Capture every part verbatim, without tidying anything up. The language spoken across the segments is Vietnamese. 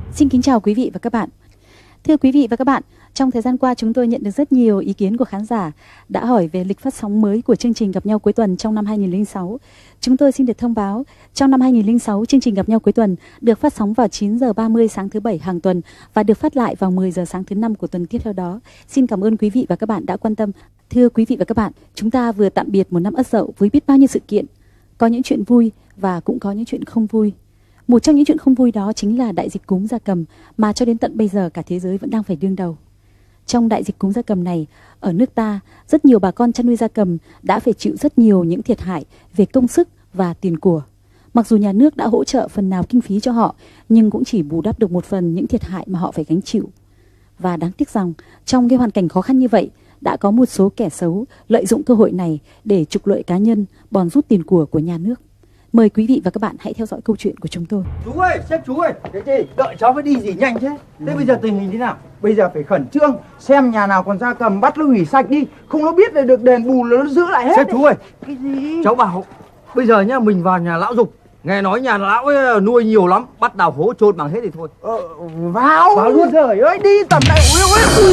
Xin kính chào quý vị và các bạn. Thưa quý vị và các bạn, trong thời gian qua chúng tôi nhận được rất nhiều ý kiến của khán giả đã hỏi về lịch phát sóng mới của chương trình Gặp nhau cuối tuần trong năm hai nghìn không trăm lẻ sáu. Chúng tôi xin được thông báo, trong năm hai nghìn không trăm lẻ sáu, chương trình Gặp nhau cuối tuần được phát sóng vào chín giờ ba mươi sáng thứ Bảy hàng tuần và được phát lại vào mười giờ sáng thứ Năm của tuần tiếp theo đó. Xin cảm ơn quý vị và các bạn đã quan tâm. Thưa quý vị và các bạn, chúng ta vừa tạm biệt một năm Ất Dậu với biết bao nhiêu sự kiện. Có những chuyện vui và cũng có những chuyện không vui. Một trong những chuyện không vui đó chính là đại dịch cúm gia cầm mà cho đến tận bây giờ cả thế giới vẫn đang phải đương đầu. Trong đại dịch cúm gia cầm này, ở nước ta, rất nhiều bà con chăn nuôi gia cầm đã phải chịu rất nhiều những thiệt hại về công sức và tiền của. Mặc dù nhà nước đã hỗ trợ phần nào kinh phí cho họ, nhưng cũng chỉ bù đắp được một phần những thiệt hại mà họ phải gánh chịu. Và đáng tiếc rằng, trong cái hoàn cảnh khó khăn như vậy, đã có một số kẻ xấu lợi dụng cơ hội này để trục lợi cá nhân, bòn rút tiền của của nhà nước. Mời quý vị và các bạn hãy theo dõi câu chuyện của chúng tôi. Chú ơi, sếp chú ơi, cái gì? Đợi cháu phải đi gì nhanh thế? Thế bây giờ tình hình thế nào? Bây giờ phải khẩn trương, xem nhà nào còn gia cầm bắt nó hủy sạch đi. Không nó biết là được đền bù là nó giữ lại hết. Sếp chú ơi, cái gì? Cháu bảo, bây giờ nhá, mình vào nhà lão Dục. Nghe nói nhà lão ấy nuôi nhiều lắm, bắt đào hố chôn bằng hết thì thôi. Ờ, vào. Vào luôn. Trời ơi, đi tầm này. Ui ui.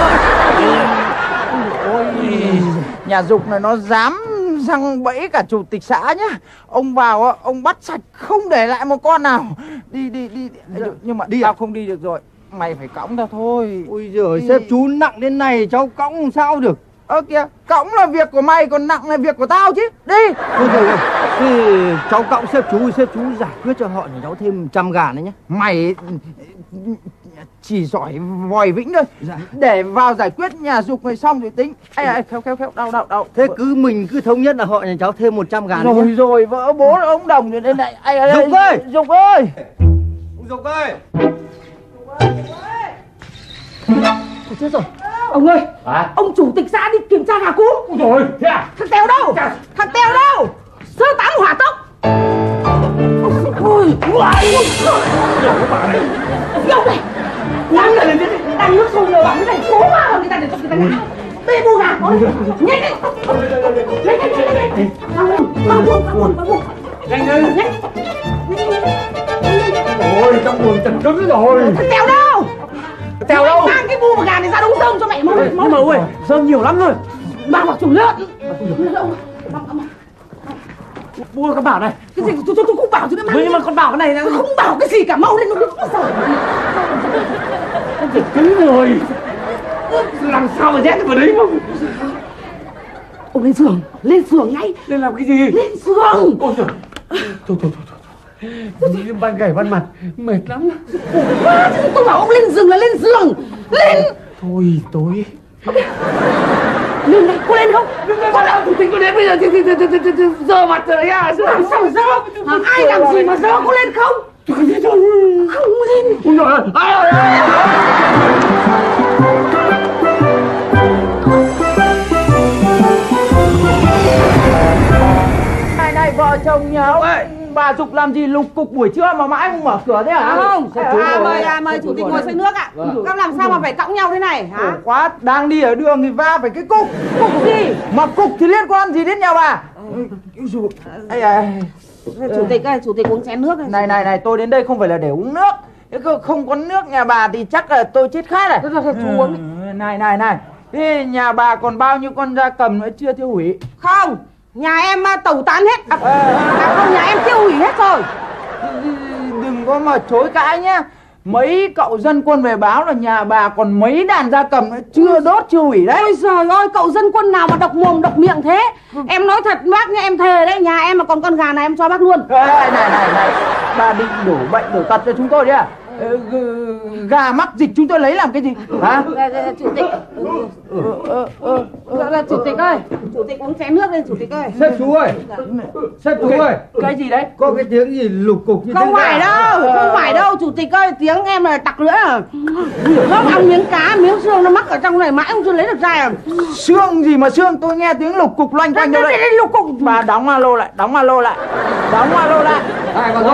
Ôi, nhà Dục này nó dám răng bẫy cả chủ tịch xã nhá. Ông vào ông bắt sạch không để lại một con nào. Đi đi đi. Dạ. Nhưng mà đi tao à? Không đi được rồi. Mày phải cõng tao thôi. Ôi giời, sếp chú nặng đến này cháu cõng sao được. Ơ kìa, cõng là việc của mày còn nặng là việc của tao chứ. Đi. Thôi rồi, thì cháu cõng sếp chú, sếp chú giải quyết cho họ nhà cháu thêm trăm ngàn đấy nhá. Mày chỉ giỏi vòi vĩnh thôi. Dạ. Để vào giải quyết nhà Dục này xong rồi tính. Ây à, khéo khéo khéo, đau đau đau. Thế cứ mình cứ thống nhất là họ nhà cháu thêm một trăm ngàn. Rồi nhé. Rồi, vỡ bố là ông Đồng rồi đây này. Ây à, Dục ơi, Dục ơi. Ông Dục ơi. Thôi chết rồi. Ông ơi, à? Ông chủ tịch xã đi kiểm tra gà cúm. Rồi, thế à? Thằng Tèo đâu? Chà. Thằng Tèo đâu? Sơ tán hỏa tốc. Ôi, ôi, nhiều các bạn này. Ông này, đang này, đang nước sôi lửa bỏng này, cố mà người ta để cho người ta ngã. Bê bu gà, nhanh đi. Nhanh, nhanh, nhanh, nhanh. Băng buông, băng buông, băng buông. Nhanh lên. Nhanh. Ôi, trong buồng chật cứng rồi. Thằng Tèo đâu? Tèo đâu? Mang cái bu và gà này ra đống rơm cho mẹ mau. Nhưng mà ơi, rơm nhiều lắm rồi. Mang vào chuồng lợn. Mua con bảo này. Cái gì? Tôi tôi tôi không bảo chứ nó mang. Nhưng mà con bảo cái này tôi không bảo cái gì cả, mau lên nó biết nó sợ. Con chật cứng rồi. Làm sao mà rét vào đấy không? Ông lên giường, lên giường ngay. Lên làm cái gì? Lên giường. Ôi trời. Thôi thôi thôi. Nhìn ban gầy ban mặt mệt lắm. Quá, tôi bảo ông lên giường là lên giường. Lên. Thôi tối. Lên đây, cô lên không? Con đã chủ tịch có đến bây giờ thì giờ mặt rồi à? Làm sao mà dơ? Ai làm gì mà dơ, cô lên không? Tôi không biết đâu. Không lên. Ôi trời ơi. Ai ơi. Này này, vợ chồng nhà ông bà Dục làm gì lục cục buổi trưa mà mãi không mở cửa thế hả? Không, à, mời à, mời chủ tịch ngồi xơi nước ạ. Vâng. Các làm sao mà phải cõng nhau thế này hả? Ủa, quá, đang đi ở đường thì va phải cái cục. Cục gì? Mà cục thì liên quan gì đến nhà bà? Ừ. Ây à. Chủ tịch ơi, chủ tịch uống chén nước này. Này này này, tôi đến đây không phải là để uống nước. Nếu không có nước nhà bà thì chắc là tôi chết khát rồi. Thôi, thôi, chú uống đi. Này này này, thế nhà bà còn bao nhiêu con gia cầm nữa chưa tiêu hủy? Không, nhà em tẩu tán hết. À, à, không, nhà em tiêu hủy hết rồi. Đừng có mà chối cãi nhá. Mấy cậu dân quân về báo là nhà bà còn mấy đàn gia cầm chưa đốt chưa hủy đấy. Ôi giời ơi, cậu dân quân nào mà độc mồm độc miệng thế. Ừ. Em nói thật bác nha, em thề đấy, nhà em mà còn con gà này em cho bác luôn. Ê, này này này, bà định đổ bệnh đổ tật cho chúng tôi đấy à? Gà mắc dịch chúng tôi lấy làm cái gì hả? Chủ tịch. Ờ, ờ, ờ, chủ tịch ơi, chủ tịch uống chén nước lên chủ tịch ơi. Sếp chú ơi, sếp chú ơi, cái gì đấy? Có cái tiếng gì lục cục như thế? Không phải đâu, không phải đâu chủ tịch ơi, tiếng em là tặc lưỡi à. Nó ăn miếng cá, miếng xương nó mắc ở trong này mãi không chưa lấy được ra à. Xương gì mà xương, tôi nghe tiếng lục cục loanh quanh đâu đấy. Lục cục. Bà đóng alo lại, đóng alo lại, đóng alo lại. Này bà Dục,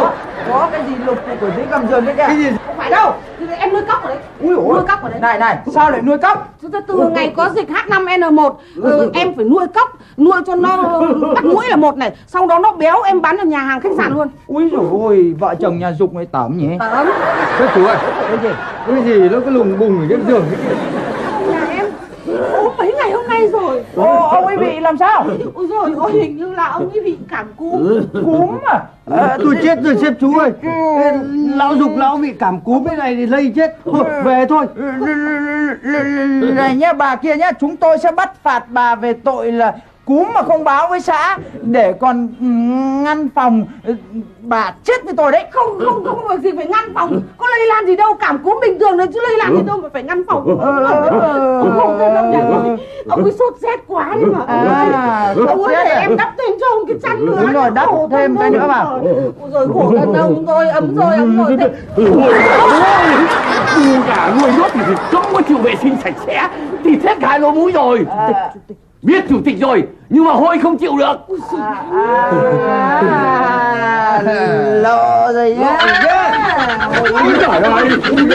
có cái gì lục của dưới gầm giường đấy kìa. Cái gì? Không phải đâu, em nuôi cóc ở đấy. Ui dồi ôi. Nuôi cóc ở đấy. Này này, sao lại nuôi cóc? Từ, từ ngày có dịch H năm N một, ừ, em phải nuôi cóc, nuôi cho nó bắt mũi là một này, sau đó nó béo em bán ở nhà hàng khách sạn luôn. Ui dồi ôi, vợ chồng nhà Dục này tởm nhỉ? Tởm. Thế chú ơi, Cái gì? cái gì nó cứ lùng bùng ở trên giường thế kia. Nhà em ốm mấy ngày hôm nay rồi. Ô, ông ấy bị làm sao? Ôi rồi ôi, hình như là ông ấy bị cảm cúm. Cúm à? À, tôi chết rồi sếp chú ơi. Lão Dục lão bị cảm cúm cái này thì lây chết. Thôi về thôi. Này nhá, bà kia nhá, chúng tôi sẽ bắt phạt bà về tội là cúm mà không báo với xã, để còn ngăn phòng bà chết với tôi đấy. Không không không việc gì phải ngăn phòng, có lây lan gì đâu, cảm cúm bình thường đấy chứ lây lan gì đâu mà phải ngăn phòng. Không đâu nhà tôi, ông ấy sốt rét quá đi mà. À, ông ấy để em đắp thêm cho ông cái chăn nữa. Đúng rồi, đắp thêm cái nữa vào. Ôi rồi khổ thân ông rồi, ấm rồi ấm rồi. Bu gà nuôi nhốt thì không có chịu vệ sinh sạch sẽ thì hết cả lỗ mũi rồi. Biết chủ tịch rồi nhưng mà hôi không chịu được. À, lộ rồi nhá. Ôi trời ơi.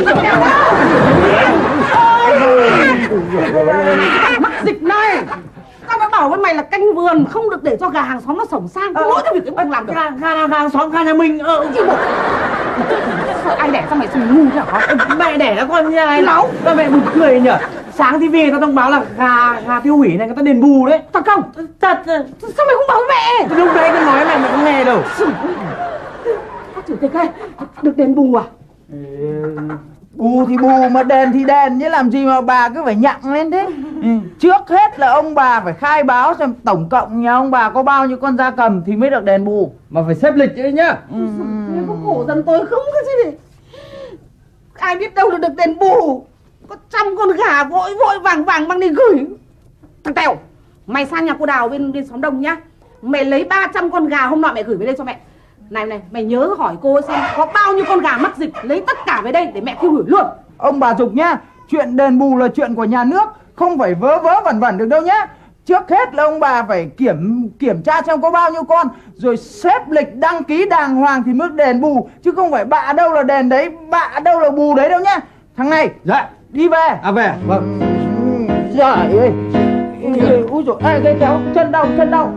Mắc dịch này. Tao đã bảo với mày là canh vườn không được để cho gà hàng xóm nó sổng sang. Có mỗi cái việc em không làm được. Gà, gà, gà xóm gà nhà mình. Ờ, chịu một. Sợ ai đẻ sao mày xùi ngu thế hả? mẹ đẻ nó con như này. Láo. Sao mẹ buồn cười nhỉ? Sáng ti vi người ta thông báo là gà gà tiêu hủy này người ta đền bù đấy. Thật không? Thật. Sao mày không bảo với mẹ? Lúc đấy tôi nói mẹ mẹ không nghe đâu. Bác chủ tịch ơi, được đền bù à? Bù thì bù mà đền thì đền chứ làm gì mà bà cứ phải nhặng lên thế. Ừ. Trước hết là ông bà phải khai báo xem tổng cộng nhà ông bà có bao nhiêu con gia cầm thì mới được đền bù. Mà phải xếp lịch chứ nhá. Ừ. Em có khổ dân tôi không cái gì này. Ai biết đâu là được đền bù. Có trăm con gà vội vội vàng vàng mang đi gửi. Thằng Tèo, mày sang nhà cô Đào bên bên xóm Đông nhá. Mày lấy ba trăm con gà hôm nọ mẹ gửi về đây cho mẹ. Này này, mày nhớ hỏi cô xem có bao nhiêu con gà mắc dịch, lấy tất cả về đây để mẹ tiêu hủy luôn. Ông bà Dục nhá, chuyện đền bù là chuyện của nhà nước, không phải vớ vớ vẩn vẩn được đâu nhá. Trước hết là ông bà phải kiểm kiểm tra xem có bao nhiêu con, rồi xếp lịch đăng ký đàng hoàng thì mới đền bù, chứ không phải bạ đâu là đền đấy, bạ đâu là bù đấy đâu nhá. Thằng này, Dạ. đi về. À về. Vâng. Giời ơi. Úi dồi, ê, cái kéo, chân đau, chân đau.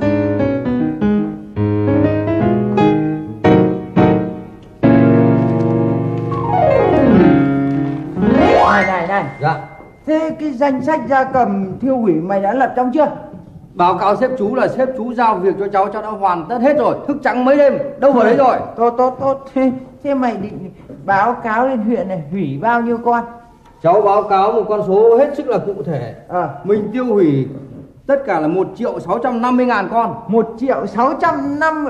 Này, này, này. Dạ. Thế cái danh sách gia cầm tiêu hủy mày đã lập trong chưa? Báo cáo sếp chú là sếp chú giao việc cho cháu, cháu đã hoàn tất hết rồi. Thức trắng mấy đêm, đâu vào đấy rồi. Tốt, tốt, tốt. Thế, thế mày định báo cáo lên huyện này hủy bao nhiêu con? Cháu báo cáo một con số hết sức là cụ thể. Ờ. Mình tiêu hủy tất cả là một triệu sáu trăm năm mươi ngàn con. Một triệu sáu trăm năm.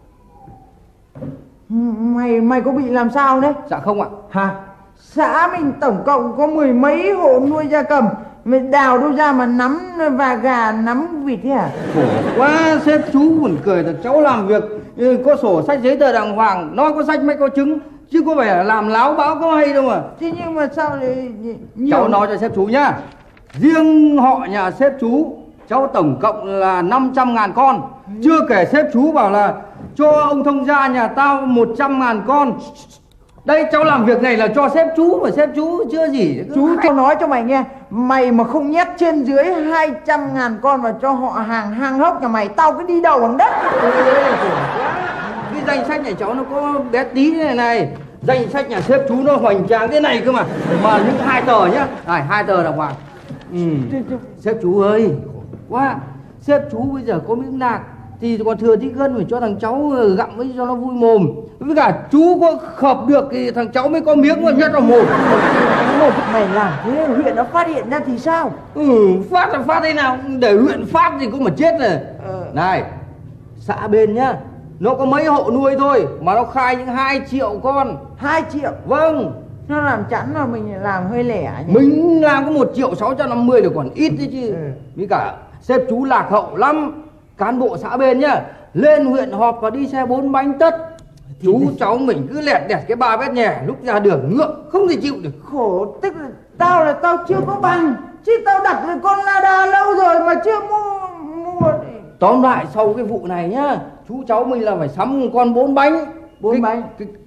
Mày mày có bị làm sao đấy? Dạ không ạ. Hả? Xã mình tổng cộng có mười mấy hộ nuôi gia cầm, mày đào đâu ra mà nắm và gà nắm vịt thế hả? Khổ quá, sếp chú buồn cười thật. Cháu làm việc có sổ sách giấy tờ đàng hoàng, nói có sách mới có chứng, chứ có phải là làm láo báo có hay đâu mà. Thế nhưng mà sao lại nhiều... Cháu nói cho sếp chú nhá. Riêng họ nhà sếp chú, cháu tổng cộng là năm trăm ngàn con. Chưa kể sếp chú bảo là cho ông thông gia nhà tao một trăm ngàn con. Đây cháu làm việc này là cho sếp chú, mà sếp chú chưa gì. Chú tao nói cho mày nghe, mày mà không nhét trên dưới hai trăm ngàn con vào cho họ hàng hang hốc nhà mày, tao cứ đi đầu bằng đất. Cái danh sách nhà cháu nó có bé tí thế này này. Danh sách nhà sếp chú nó hoành tráng thế này cơ mà. Mà những hai tờ nhá. Này, hai tờ đàng hoàng. Ừ. Sếp chú ơi, quá. Sếp chú bây giờ có miếng nạc thì còn thừa tí gân phải cho thằng cháu gặm với cho nó vui mồm. Với cả chú có khập được thì thằng cháu mới có miếng mà nhét vào mồm. Một mày làm thế huyện nó phát hiện ra thì sao? Ừ, phát là phát thế nào? Để huyện phát thì cũng mà chết rồi. Ờ. Này, xã bên nhá, nó có mấy hộ nuôi thôi mà nó khai những hai triệu con. Hai triệu? Vâng. Nó làm chắn là mình làm hơi lẻ nhỉ? Mình làm có một triệu sáu trăm năm mươi được còn ít đấy chứ. Ừ. Với cả sếp chú lạc hậu lắm. Cán bộ xã bên nhá, lên huyện họp và đi xe bốn bánh tất. Chú cháu mình cứ lẹt đẹt cái ba mét nhè, lúc ra đường ngượng không thể chịu được. Khổ, tức là tao là tao chưa có bằng, chứ tao đặt rồi con Lada lâu rồi mà chưa mua mua. Tóm lại sau cái vụ này nhá, chú cháu mình là phải sắm con bốn bánh. Bốn cái, bánh. cái,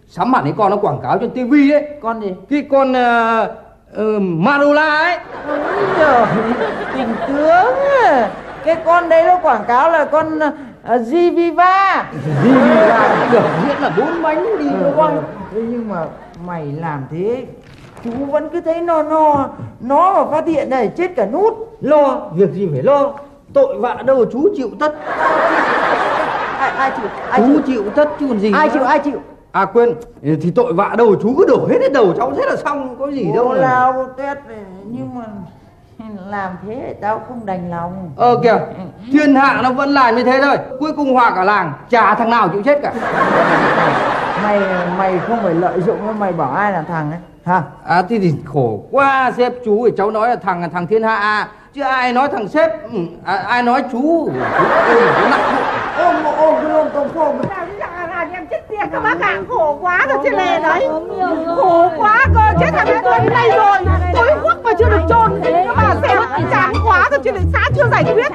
sắm hẳn cái con nó quảng cáo trên tivi ấy. Con gì? Cái con uh, uh, Marola ấy. Ôi giời, tình tướng à. Cái con đấy nó quảng cáo là con uh, Giviva. Giviva được diễn là bốn bánh đi ừ, quay. Thế nhưng mà mày làm thế chú vẫn cứ thấy no no. Nó mà phát hiện này chết cả nút. Lo, việc gì phải lo. Tội vạ đâu chú chịu tất. Ai, ai chịu? Ai Chú chịu? chịu tất chứ còn gì. Ai nữa. chịu? Ai chịu? À quên, thì tội vạ đâu chú cứ đổ hết lên đầu cháu, thế là xong, có gì đâu. Bố lao tuyết này, nhưng mà làm thế thì tao không đành lòng. Ờ kìa, thiên hạ nó vẫn làm như thế thôi. Cuối cùng hòa cả làng, chả thằng nào chịu chết cả. Mày mày không phải lợi dụng, mày bảo ai là thằng ấy hả? À thì, thì khổ quá sếp chú, thì cháu nói là thằng là thằng thiên hạ à. Chứ ai nói thằng sếp, ừ, à, ai nói chú. Ôm ôm cái ôm tôm khô. Làm em chết tiệt các bác ạ, khổ quá rồi trên này đấy. Khổ quá cơ, chết thằng ấy tuần đây rồi. Tối quốc mà chưa được chôn. Mà xem chán quá rồi, trên này xã chưa giải quyết.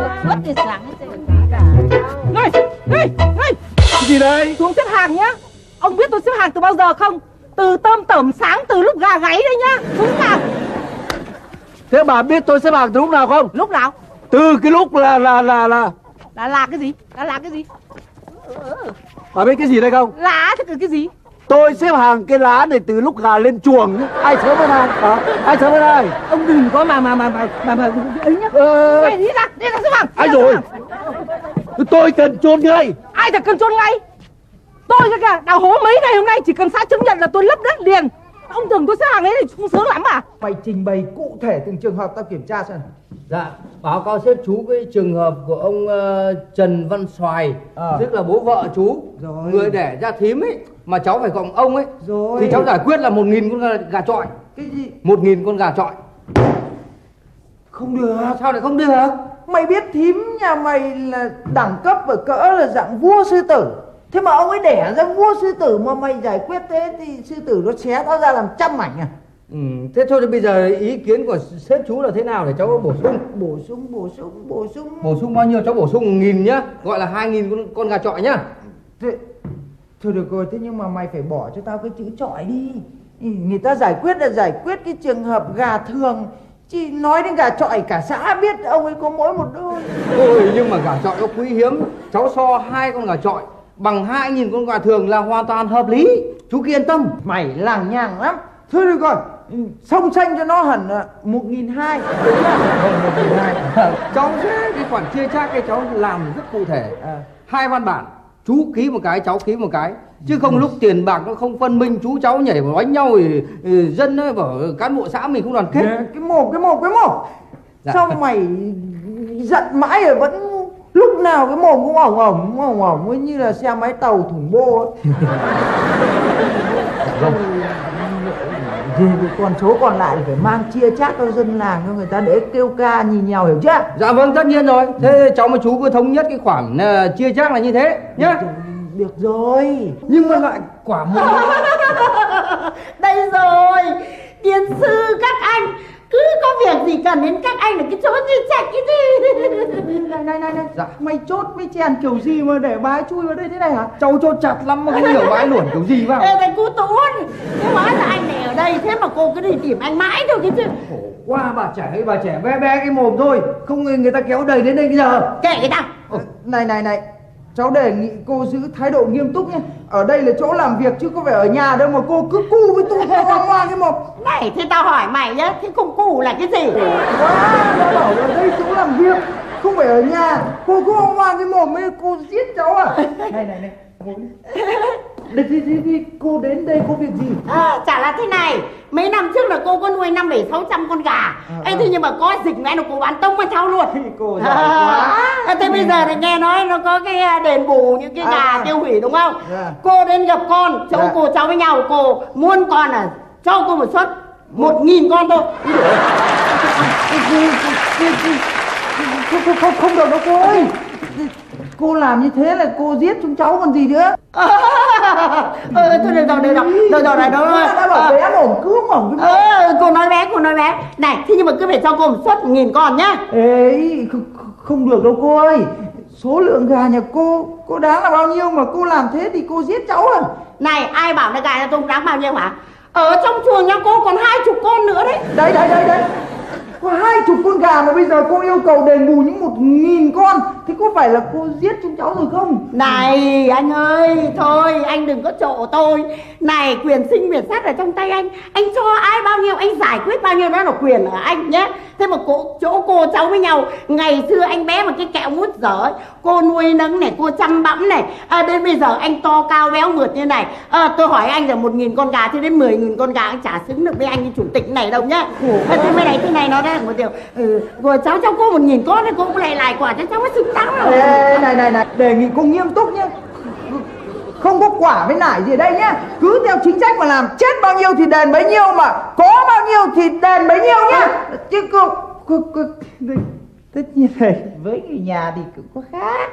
Này, này, này. Cái gì đây? Xuống xếp hàng nhá. Ông biết tôi xếp hàng từ bao giờ không? Từ tơm tởm sáng, từ lúc gà gáy đấy nhá. Xuống hàng. Thế bà biết tôi xếp hàng từ lúc nào không? Lúc nào? Từ cái lúc là là là là Là là cái gì? Là là cái gì? bà biết cái gì đây không? Lá thì cái gì? Tôi xếp hàng cái lá này từ lúc gà lên chuồng. Ai sớm hơn ai? Hả? Ai sớm hơn ai? Ông đừng có mà mà mà mà mà, mà ấy nhá. Ờ... Này, đi ra, đi ra xếp hàng. Ai rồi? Tôi cần chôn ngay. Ai thật cần chôn ngay? Tôi cái kìa, đào hố mấy ngày hôm nay chỉ cần xã chứng nhận là tôi lấp đất liền. Ông tưởng tôi xếp hàng ấy thì không sướng lắm à? Mày trình bày cụ thể từng trường hợp tao kiểm tra xem. Dạ, báo cáo sếp chú cái trường hợp của ông uh, Trần Văn Xoài, à. Tức là bố vợ chú, rồi. Người đẻ ra thím ấy, mà cháu phải gọi ông ấy. Rồi. Thì cháu giải quyết là một nghìn con gà, gà chọi. Cái gì? Một nghìn con gà chọi. Không được. Sao lại không được? Mày biết thím nhà mày là đẳng cấp và cỡ là dạng vua sư tử. Thế mà ông ấy đẻ ra vua sư tử mà mày giải quyết thế thì sư tử nó xé tao ra làm trăm mảnh à? Ừ, thế thôi thì bây giờ ý kiến của sếp chú là thế nào để cháu bổ sung? Bổ sung, bổ sung, bổ sung. Bổ sung bao nhiêu? Cháu bổ sung một nghìn nhá, gọi là hai nghìn con, con gà chọi nhá. Thế, thôi được rồi, thế nhưng mà mày phải bỏ cho tao cái chữ chọi đi. Người ta giải quyết là giải quyết cái trường hợp gà thường. Chứ nói đến gà chọi cả xã biết ông ấy có mỗi một đôi. Ôi nhưng mà gà chọi nó quý hiếm. Cháu so hai con gà chọi bằng hai nghìn con gà thường là hoàn toàn hợp lý. Chú cứ yên tâm. Mày lằng nhằng lắm. Thôi được rồi, song xanh cho nó hẳn một nghìn hai. Cháu sẽ cái khoản chia chác cái cháu làm rất cụ thể. À. Hai văn bản, chú ký một cái, cháu ký một cái. Chứ không lúc tiền bạc nó không phân minh, chú cháu nhảy vào đánh nhau thì, thì dân ấy bảo cán bộ xã mình không đoàn kết. Cái một, cái một, cái một. Dạ. Sao mày giận mãi rồi vẫn lúc nào cái mồm cũng ỏng ỏng ỏng ỏng ấy, như là xe máy tàu thủng bô ấy. Dạ, thì còn số còn lại phải mang chia chác cho dân làng cho người ta để kêu ca nhìn nhau, hiểu chưa? Dạ vâng, tất nhiên rồi. Thế cháu với chú cứ thống nhất cái khoản uh, chia chác là như thế nhá. Được rồi. Nhưng mà lại quả một đây rồi, tiến sư các anh cứ có việc gì cần đến các anh là cái chỗ gì chặt cái gì. Này này này này, dạ. Mày chốt với chèn kiểu gì mà để bà ấy chui vào đây thế này hả? Cháu chốt chặt lắm mà không hiểu bà ấy luồn kiểu gì vào. Ê thầy cô Tún, thế hóa là anh này ở đây, thế mà cô cứ đi tìm anh mãi đâu cái chứ. Khổ quá bà trẻ ơi, bà trẻ bé bé cái mồm thôi, không người ta kéo đầy đến đây bây giờ. Kệ cái tao. Ờ, này này này, cháu đề nghị cô giữ thái độ nghiêm túc nhé. Ở đây là chỗ làm việc chứ có phải ở nhà đâu mà cô cứ cu với tôi hoang hoang cái mồm. Này thế tao hỏi mày nhá, thế không cu là cái gì? Quá, nó bảo ở đây chỗ làm việc, không phải ở nhà. Cô cứ hoang hoang cái mồm ấy, cô giết cháu à? Này này này, ngồi đi. Đi, đi, đi, đi, cô đến đây có việc gì? À, chả là thế này, mấy năm trước là cô có nuôi năm bảy sáu trăm con gà. À, Ê, thế nhưng mà có dịch mẹ nó cô bán tông với cháu luôn. Cô giỏi quá. À, thế bây giờ thì nghe nói nó có cái đền bù những cái gà à, tiêu hủy đúng không? À. Cô đến gặp con, cháu à. cô cháu với nhau, cô muốn con à, cho cô một suất một nghìn con thôi. Không, không, không được đâu cô ơi. Cô làm như thế là cô giết chúng cháu còn gì nữa. Ờ, thôi được rồi, được rồi, được rồi, này đó. Đã bảo bé mồm cứ mỏng cái Ờ, cô nói bé, cô nói bé. Này, thế nhưng mà cứ phải cho cô một suất một nghìn con nhá. Ê, không, không được đâu cô ơi. Số lượng gà nhà cô, cô đáng là bao nhiêu mà cô làm thế thì cô giết cháu à? Này, ai bảo là gà nhà tôi đáng bao nhiêu hả? Ở trong chuồng nhà cô còn hai chục con nữa đấy. Đấy đấy đấy đấy, có hai chục con gà mà bây giờ cô yêu cầu đền bù những một nghìn con, thì có phải là cô giết chúng cháu rồi không? Này anh ơi, thôi anh đừng có trộ tôi. Này, quyền sinh quyền sát ở trong tay anh. Anh cho ai bao nhiêu anh giải quyết bao nhiêu, đó là quyền ở anh nhé. Thế mà cô, chỗ cô cháu với nhau, ngày xưa anh bé mà cái kẹo mút dở, cô nuôi nấng này, cô chăm bẵm này, à, đến bây giờ anh to cao béo mượt như này. À, tôi hỏi anh là một nghìn con gà thì đến mười nghìn con gà anh chả xứng được với anh như chủ tịch này đâu nhá. À, thế mới này thế này nó ra một điều, ừ, rồi cháu cho cô một nghìn con thì cô cũng lại lại quả cho cháu mới xứng đáng rồi. Ê, này này này, đề nghị cô nghiêm túc nhá, không có quả với nải gì ở đây nhá, cứ theo chính sách mà làm, chết bao nhiêu thì đền bấy nhiêu, mà có bao nhiêu thì đền bấy nhiêu nhá. Chứ cô cô cô tất nhiên này với người nhà thì cũng có khác.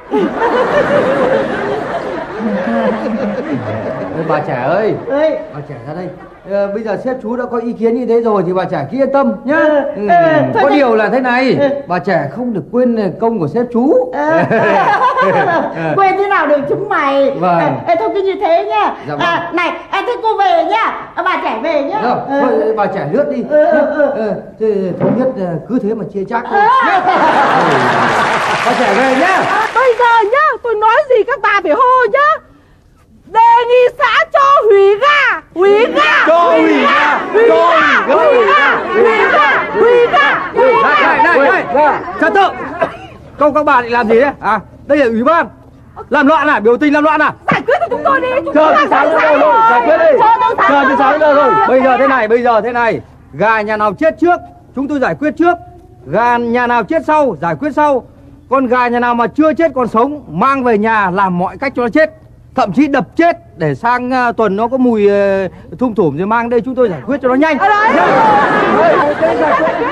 Bà trẻ ơi, Ê. bà trẻ ra đây. Ờ, bây giờ sếp chú đã có ý kiến như thế rồi thì bà trẻ cứ yên tâm nhá. Ừ, ờ, thôi có thôi. điều là thế này, bà trẻ không được quên công của sếp chú. À, quên thế nào được chúng mày. Vâng. À, à, thôi cứ như thế nhá. Dạ vâng. À, này, à, thế cô về nhá. À, bà trẻ về nhá. Rồi, Ừ. thôi, bà trẻ lướt đi. Ừ, ừ, ừ. Ờ, thế thống nhất ờ, cứ thế mà chia chắc thôi. À. Bà trẻ về nhá. À, bây giờ nhá, tôi nói gì các bà phải hô nhá. Đề nghị xã cho hủy gà, hủy gà, Cho hủy gà, hủy cho gà, hủy hủy gà, gà, hủy gà, hủy gà, hủy Này, gà. này, này, này, trật tự. Công các bà định làm gì đấy? À, đây là ủy ban. Làm loạn à? Biểu tình làm loạn à? Giải quyết cho chúng tôi đi. Chúng Chờ tôi đến làm sáng sáng giờ rồi, giải quyết đi. Chờ đến sáng Chờ đến sáng giờ rồi. Bây giờ thế này, bây giờ thế này. Gà nhà nào chết trước, chúng tôi giải quyết trước. Gà nhà nào chết sau, giải quyết sau. Con gà nhà nào mà chưa chết còn sống, mang về nhà làm mọi cách cho nó chết. Thậm chí đập chết để sang uh, tuần nó có mùi uh, thum thủm rồi mang đây chúng tôi giải quyết cho nó nhanh. Ở đấy. Đây, đây giải quyết.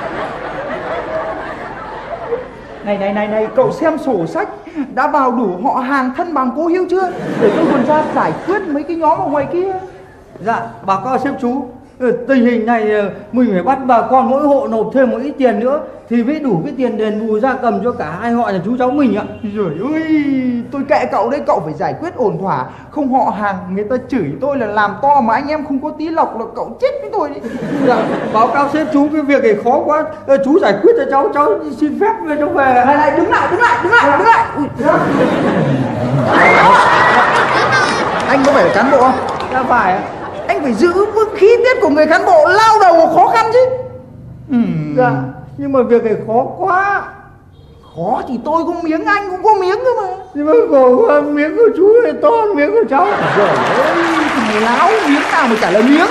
Này này này này, cậu xem sổ sách đã vào đủ họ hàng thân bằng cố hữu chưa, để tôi còn ra giải quyết mấy cái nhóm ở ngoài kia. Dạ, bà con sếp chú, tình hình này mình phải bắt bà con mỗi hộ nộp thêm một ít tiền nữa thì mới đủ cái tiền đền bù gia cầm cho cả hai họ nhà chú cháu mình ạ. Rồi ơi, tôi kệ cậu đấy, cậu phải giải quyết ổn thỏa, không họ hàng người ta chửi tôi là làm to mà anh em không có tí lộc là cậu chết với tôi đấy. Dạ, báo cáo sếp chú cái việc này khó quá, chú giải quyết cho cháu, cháu xin phép về cháu về. Này này, đứng lại, đứng lại, đứng lại, đứng lại. Ui. Anh có phải là cán bộ không? Dạ phải ạ. Anh phải giữ vững khí tiết của người cán bộ lao đầu khó khăn chứ. Ừ. Dạ, nhưng mà việc này khó quá. Khó thì tôi có miếng, anh cũng có miếng cơ mà. Nhưng mà khổ quá, miếng của chú này to hơn miếng của cháu. Rồi ơi, thằng láo miếng nào mà chả là miếng.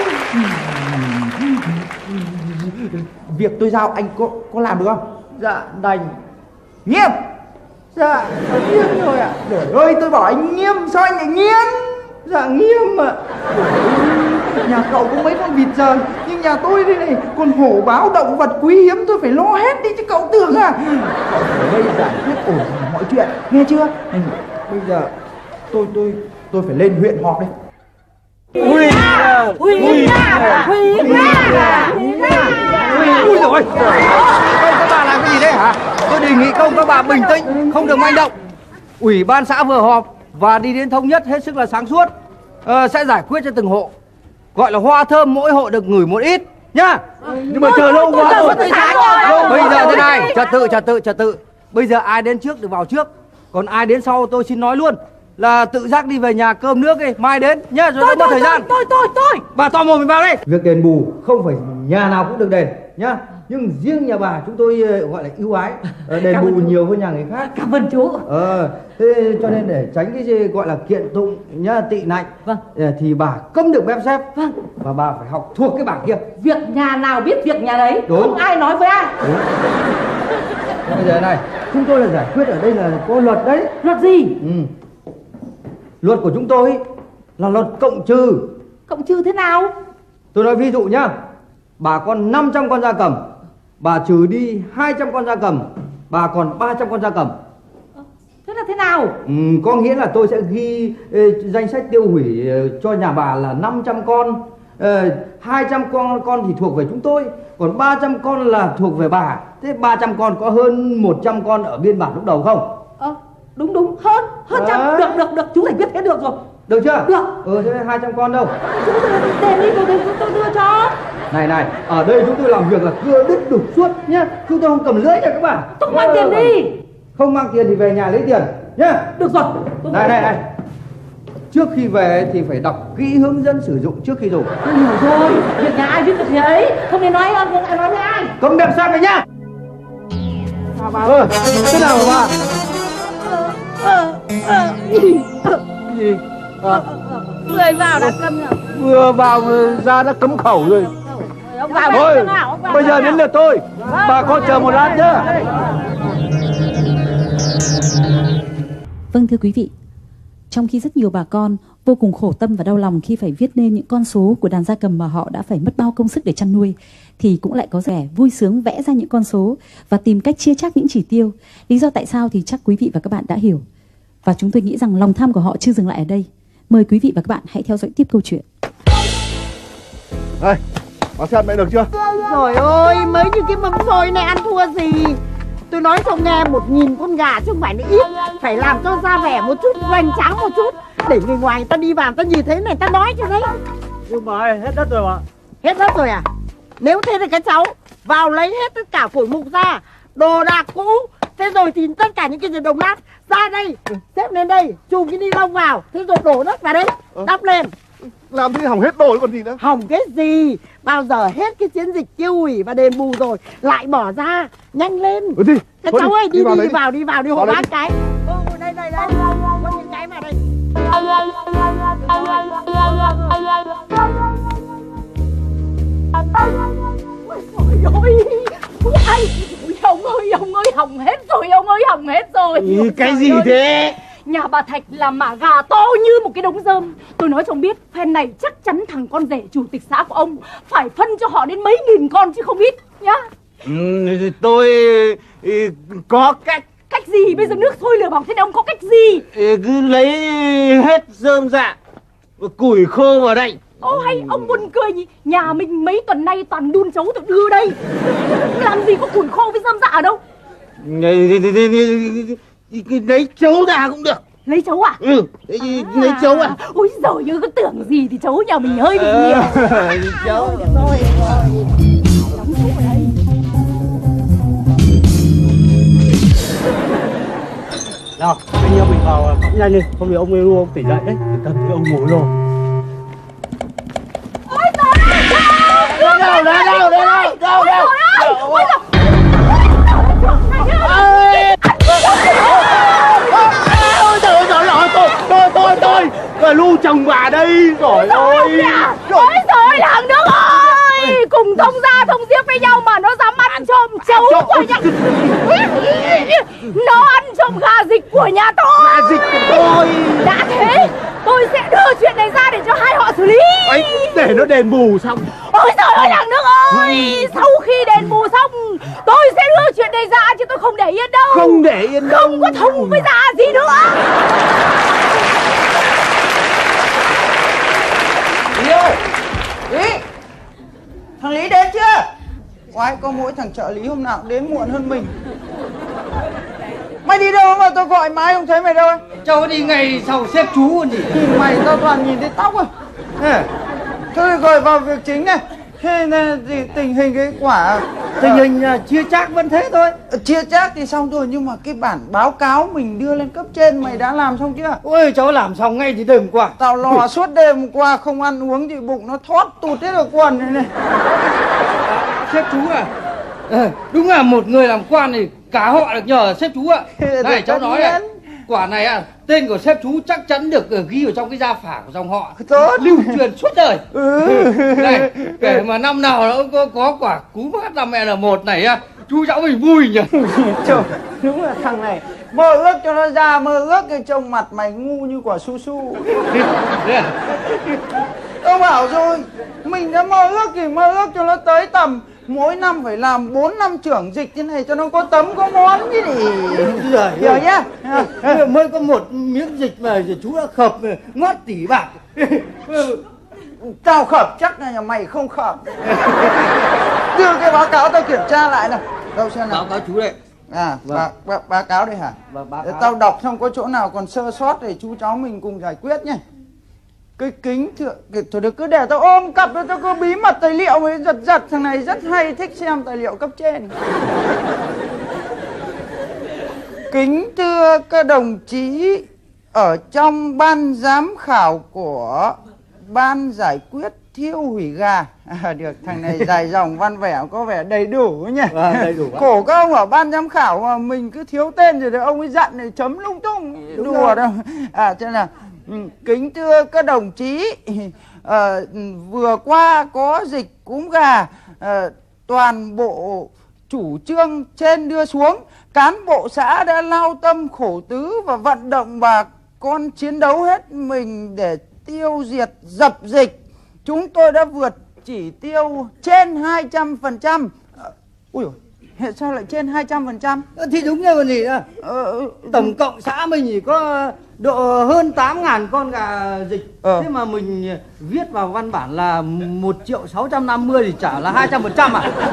Việc tôi giao anh có có làm được không? Dạ, đành. Nghiêm. Dạ, nghiêm rồi ạ. Trời ơi, tôi bảo anh nghiêm, sao anh lại nghiêm? Dạ, nghiêm ạ. Nhà cậu có mấy con vịt rời, nhưng nhà tôi đây này, con hổ báo động vật quý hiếm tôi phải lo hết đi chứ cậu tưởng à. Cậu ở đây giải quyết ổn thỏa mọi chuyện, nghe chưa? Bây giờ tôi tôi tôi phải lên huyện họp đây. Ui gà, Hủy gà, hủy gà, hủy gà. Ui rồi, công các bà làm cái gì đấy hả? Tôi đề nghị công các bà bình tĩnh, không được manh động. Ủy ban xã vừa họp và đi đến thống nhất hết sức là sáng suốt, ờ, sẽ giải quyết cho từng hộ. Gọi là hoa thơm mỗi hộ được ngửi một ít nhá. nhưng mà chờ lâu quá rồi. Bây giờ thế này, trật tự trật tự trật tự. Bây giờ ai đến trước được vào trước, còn ai đến sau tôi xin nói luôn là tự giác đi về nhà cơm nước đi, mai đến nhá, rồi Tôi, không mất tôi, thời gian. tôi, tôi, tôi. Bà to mồm mình vào đây. Việc đền bù không phải nhà nào cũng được đền nhá, nhưng riêng nhà bà chúng tôi ờ, gọi là ưu ái, ờ, đền bù nhiều hơn nhà người khác. Cảm ơn chú. Ờ, thế cho nên để tránh cái gì gọi là kiện tụng nhá, tị nạnh, Vâng. ờ, thì bà cấm được phép xếp. Vâng. Và bà phải học thuộc cái bảng kia. Việc nhà nào biết việc nhà đấy. Đúng. Không ai nói với ai. Đúng. Bây giờ này, chúng tôi là giải quyết ở đây là có luật đấy. Luật gì? Ừ. Luật của chúng tôi là luật cộng trừ. Cộng trừ thế nào? Tôi nói ví dụ nhá, bà còn năm trăm con gia cầm, bà trừ đi hai trăm con gia cầm, bà còn ba trăm con gia cầm. Thế là thế nào? Ừ, có nghĩa là tôi sẽ ghi ê, danh sách tiêu hủy ờ, cho nhà bà là năm trăm con, ờ, hai trăm con con thì thuộc về chúng tôi, còn ba trăm con là thuộc về bà. Thế ba trăm con có hơn một trăm con ở biên bản lúc đầu không? Ờ, đúng đúng, hơn, hơn trăm. Đấy. Được, được, được, chú giải quyết thế được rồi. Được chưa? Được. Ừ, thế hai trăm con đâu? Chú đưa tiền đi, tôi đưa, tôi đưa cho. Này này, ở đây chúng tôi làm việc là cưa đứt đục suốt nhá. Chúng tôi không cầm lưỡi nha các bạn. Tôi mang tiền đi. Không mang tiền thì về nhà lấy tiền nhá. Được rồi. Này này này. Trước khi về thì phải đọc kỹ hướng dẫn sử dụng trước khi dùng. Tôi hiểu rồi, việc nhà ai biết được thì ấy. Không nên nói, không nên nói với ai. Cầm đẹp sang này nhá. Bà ơi, thế nào hả bà? Gì? À, Người vào đã câm rồi. vừa vào ra đã cấm khẩu rồi. Ông vào Thôi, thế nào? Ông vào bây giờ thế đến nào? lượt tôi. Bà con chờ một lát nhá. Vâng thưa quý vị, trong khi rất nhiều bà con vô cùng khổ tâm và đau lòng khi phải viết nên những con số của đàn gia cầm mà họ đã phải mất bao công sức để chăn nuôi, thì cũng lại có vẻ vui sướng vẽ ra những con số và tìm cách chia chác những chỉ tiêu. Lý do tại sao thì chắc quý vị và các bạn đã hiểu. Và chúng tôi nghĩ rằng lòng tham của họ chưa dừng lại ở đây. Mời quý vị và các bạn hãy theo dõi tiếp câu chuyện. Đây, bà xem mẹ được chưa? Trời ơi, mấy như cái mâm xôi này ăn thua gì. Tôi nói cho nghe, một nghìn con gà chứ không phải là ít. Phải làm cho ra vẻ một chút, hoành tráng một chút, để người ngoài người ta đi vào, người ta nhìn thấy này, ta nói cho đấy. Nhưng bà ơi, hết đất rồi bà. Hết đất rồi à? Nếu thế thì các cháu vào lấy hết tất cả phổi mục ra, đồ đạc cũ. Thế rồi thì tất cả những cái gì đồng nát ra đây, xếp lên đây, chùm cái ni lông vào. Thế rồi đổ đất vào đấy, đắp lên. Làm thế hỏng hết đồ còn gì nữa. Hỏng cái gì? Bao giờ hết cái chiến dịch tiêu hủy và đền bù rồi lại bỏ ra, nhanh lên. Ừ đi. Các cháu ơi, đi đi, vào, đi, đi. đi vào đi vào đi hộ Vào đây bác đi. cái. Ừ, đây đây đây. Có những cái vào đây. Ôi ôi ai, ông ơi, ông ơi, hỏng hết rồi, ông ơi, hỏng hết rồi. Ừ, cái gì thế? Nhà bà Thạch là mả gà to như một cái đống rơm. Tôi nói cho ông biết, phen này chắc chắn thằng con rể chủ tịch xã của ông phải phân cho họ đến mấy nghìn con chứ không ít nhá. Ừ, tôi ừ, có cách. Cách gì? Bây giờ nước sôi lửa bỏng thế này ông có cách gì? Ừ, cứ lấy hết rơm rạ và củi khô vào đây. Ô hay, ông buồn cười nhỉ? Nhà mình mấy tuần nay toàn đun chấu tự đưa đây. Làm gì có củi khô với rơm rạ ở đâu? Lấy chấu ra cũng được. Lấy chấu à? Ừ, lấy chấu à? Ôi giời ơi, có tưởng gì thì chấu nhà mình hơi bị nhiều. Chấu. Rồi, rồi. Đóng chấu vào đây. Nào, anh em mình vào cõng nhanh đi, không thì ông ấy luôn tỉnh dậy đấy. Thật thì ông ngủ rồi. Ôi trời ơi! Đâu, đâu, đâu, đâu, đâu, đâu, đâu. Ôi trời Ôi trời ơi, tôi, tôi, tôi, tôi, tôi, lưu chồng bà đây, rồi ôi. Ôi trời ơi, làng nước ơi! Cùng thông gia thông giết với nhau mà nó dám ăn trộm chấu của nhà... Nó ăn trộm gà dịch của nhà tôi! Gà dịch của tôi! Đã thế, tôi sẽ đưa chuyện này ra để cho hai họ xử lý! Ấy, để nó đền bù xong. Ôi trời ơi, làng nước ơi! Sau khi đền bù xong, tôi sẽ đưa chuyện này ra chứ tôi không để yên đâu! Không để yên đâu! Không có thông với già gì nữa! Lý ơi! Lý! Thằng Lý đến chưa? Oái, có mỗi thằng trợ lý hôm nào cũng đến muộn hơn mình. Mày đi đâu mà tôi gọi mãi không thấy mày đâu? Cháu đi ngày sau xếp chú còn gì. Nhìn mày tao toàn nhìn thấy tóc rồi. Nè, thôi gọi vào việc chính này. Thế nên thì tình hình cái quả Tình hình uh, chia chác vẫn thế thôi. chia chác thì xong rồi, nhưng mà cái bản báo cáo mình đưa lên cấp trên mày đã làm xong chưa? Ôi cháu làm xong ngay thì đêm qua. Tao lo suốt đêm qua không ăn uống thì bụng nó thoát tụt hết ở quần này này. Sếp chú à, ờ, đúng là một người làm quan thì cả họ được nhờ sếp chú ạ. Này cháu nói này, quả này à, tên của sếp chú chắc chắn được uh, ghi vào trong cái gia phả của dòng họ. Tốt. Lưu truyền suốt đời. Ừ. Này, kể mà năm nào nó cũng có, có quả cúm H năm N một này á, chú cháu mình vui nhỉ. Trời, đúng là thằng này mơ ước cho nó ra, mơ ước cái trông mặt mày ngu như quả su su. Tao bảo rồi, mình đã mơ ước thì mơ ước cho nó tới tầm mỗi năm phải làm bốn năm trưởng dịch thế này cho nó có tấm có món chứ gì. Hiểu nhá. Mới có một miếng dịch mà chú đã khập ngót tỷ bạc. Tao khập chắc là nhà mày không khập. Đưa cái báo cáo tao kiểm tra lại nào. Đâu xem nào. Báo cáo chú đây. À, vâng. báo, báo, báo cáo đây hả? Vâng, báo Để cáo. tao đọc xong có chỗ nào còn sơ sót để chú cháu mình cùng giải quyết nhé. Cái kính thưa, thôi được cứ để tao ôm cặp đó, tao có bí mật tài liệu mới giật giật. Thằng này rất hay thích xem tài liệu cấp trên. Kính thưa các đồng chí, ở trong ban giám khảo của ban giải quyết thiêu hủy gà, à, được, thằng này dài dòng văn vẻ có vẻ đầy đủ nhỉ. À, đầy đủ. Khổ các ông ở ban giám khảo mà mình cứ thiếu tên rồi đấy, ông ấy dặn này chấm lung tung. Đúng đùa rồi. Đâu. À thế là kính thưa các đồng chí, à, vừa qua có dịch cúm gà, à, toàn bộ chủ trương trên đưa xuống, cán bộ xã đã lao tâm khổ tứ và vận động bà con chiến đấu hết mình để tiêu diệt dập dịch. Chúng tôi đã vượt chỉ tiêu trên hai trăm phần trăm. Ui dồi, sao lại trên hai trăm phần trăm? Thì đúng như còn gì nữa. Ờ, tổng cộng xã mình chỉ có độ hơn tám ngàn con gà dịch. Ờ. Thế mà mình viết vào văn bản là một triệu sáu trăm năm mươi thì chả là hai trăm phần trăm à?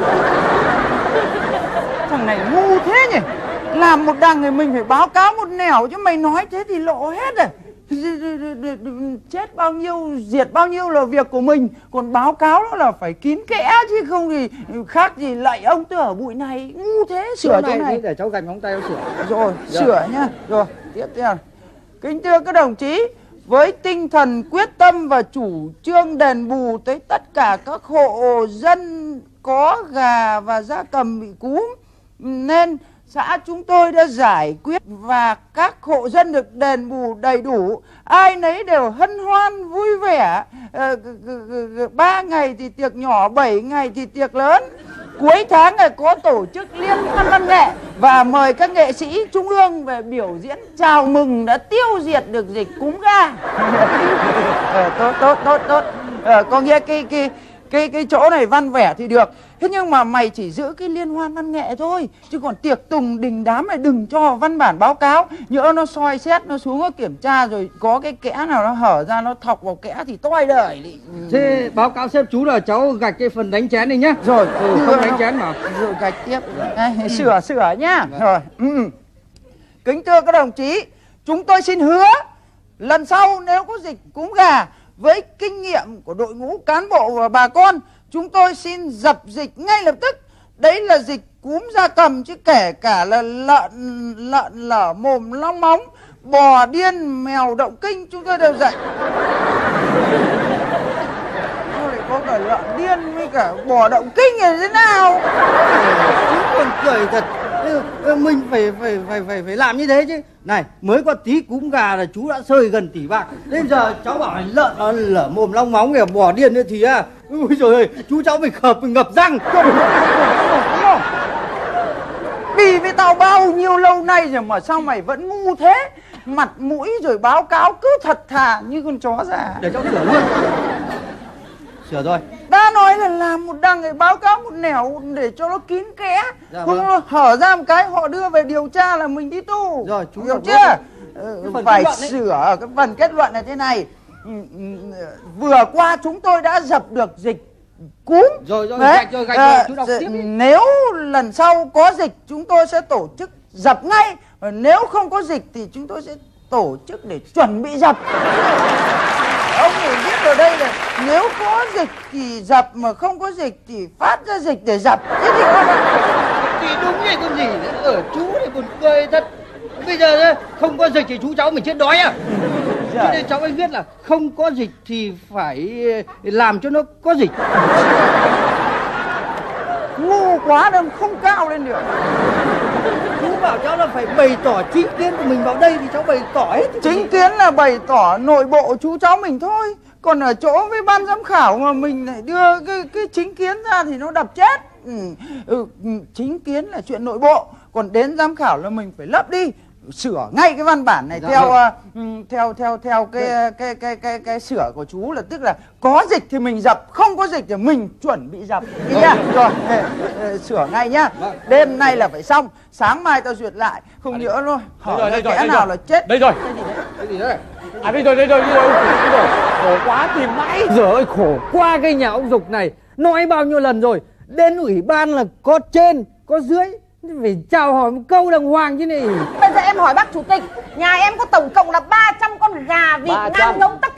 Thằng này ngu thế nhỉ. Làm một đằng thì mình phải báo cáo một nẻo, chứ mày nói thế thì lộ hết rồi. Chết bao nhiêu, diệt bao nhiêu là việc của mình. Còn báo cáo đó là phải kín kẽ, chứ không thì khác gì lạy ông tôi ở bụi này. Ngu thế, sửa chỗ này. Để cháu gạch móng tay cháu sửa. Rồi, dạ. Sửa nhá. Rồi, tiếp theo. Kính thưa các đồng chí, với tinh thần quyết tâm và chủ trương đền bù tới tất cả các hộ dân có gà và gia cầm bị cúm, nên xã chúng tôi đã giải quyết và các hộ dân được đền bù đầy đủ. Ai nấy đều hân hoan vui vẻ. Ba ngày thì tiệc nhỏ, bảy ngày thì tiệc lớn. Cuối tháng này có tổ chức liên hoan văn nghệ và mời các nghệ sĩ trung ương về biểu diễn chào mừng đã tiêu diệt được dịch cúm gà. ờ, tốt tốt tốt tốt. Ờ, có nghĩa cái cái cái cái chỗ này văn vẻ thì được. Thế nhưng mà mày chỉ giữ cái liên hoan văn nghệ thôi, chứ còn tiệc tùng đình đám này đừng cho văn bản báo cáo. Nhỡ nó soi xét, nó xuống nó kiểm tra rồi có cái kẽ nào nó hở ra, nó thọc vào kẽ thì toi đời đi. Thế báo cáo sếp chú là cháu gạch cái phần đánh chén này nhá. Rồi, ừ, không đánh chén mà. Rồi gạch tiếp. Đây, ừ. Sửa sửa nhá. Vâng. Rồi. Ừ. Kính thưa các đồng chí, chúng tôi xin hứa lần sau nếu có dịch cúm gà, với kinh nghiệm của đội ngũ cán bộ và bà con, chúng tôi xin dập dịch ngay lập tức. Đấy là dịch cúm gia cầm, chứ kể cả là lợn lợn lở mồm long móng, bò điên, mèo động kinh chúng tôi đều dạy. Thôi lại có cả lợn điên với cả bò động kinh là thế nào? Chú còn cười thật. Mình phải phải phải phải phải làm như thế chứ. Này, mới có tí cúm gà là chú đã sơi gần tỷ bạc. Đến giờ cháu bảo lợn nó lở mồm long móng kìa, bò điên nữa thì à. Ui trời ơi, chú cháu mình khập mình ngập răng. Đi với tao bao nhiêu lâu nay rồi mà sao mày vẫn ngu thế? Mặt mũi rồi báo cáo cứ thật thà như con chó già. Để cháu sửa luôn. Sửa rồi. Đã nói là làm một đằng thì báo cáo một nẻo để cho nó kín kẽ. Dạ, không vâng. Hở ra một cái họ đưa về điều tra là mình đi tu. Rồi, chú hiểu chưa? Ừ, phải sửa cái phần kết luận là thế này. Vừa qua chúng tôi đã dập được dịch cúm. Rồi rồi, gạch rồi, gạch rồi, chú đọc tiếp đi. Nếu lần sau có dịch chúng tôi sẽ tổ chức dập ngay. Nếu không có dịch thì chúng tôi sẽ tổ chức để chuẩn bị dập. Ông phải biết ở đây là nếu có dịch thì dập, mà không có dịch thì phát ra dịch để dập. Thế thì không thì đúng vậy còn gì nữa. Ở chú thì buồn cười thật. Bây giờ không có dịch thì chú cháu mình chết đói à. Cho nên cháu anh viết là không có dịch thì phải làm cho nó có dịch. Ngu quá đâu, không cao lên được. Chú bảo cháu là phải bày tỏ chính kiến của mình vào đây thì cháu bày tỏ hết. Chính kiến là bày tỏ nội bộ chú cháu mình thôi. Còn ở chỗ với ban giám khảo mà mình lại đưa cái, cái chính kiến ra thì nó đập chết. Ừ, ừ, chính kiến là chuyện nội bộ. Còn đến giám khảo là mình phải lấp đi. Sửa ngay cái văn bản này. Dạ, theo, uh, theo theo theo cái, cái, cái cái cái cái sửa của chú là tức là có dịch thì mình dập, không có dịch thì mình chuẩn bị dập. Ý nhá. Rồi, uh, sửa ngay nhá. Vâng. Đêm nay là phải xong, sáng mai tao duyệt lại, không nhỡ thôi. Hỏi cái kẽ nào là chết. Đây rồi. Cái gì đấy? Cái gì đấy? À đây rồi, đây rồi, đây rồi. Đây rồi. Khổ quá tìm mãi. Giời ơi, khổ qua cái nhà ông Dục này. Nói bao nhiêu lần rồi, đến ủy ban là có trên, có dưới. Phải chào hỏi một câu đàng hoàng chứ này. Bây giờ em hỏi bác chủ tịch, nhà em có tổng cộng là ba trăm con gà vịt ngan ngỗng tất cả.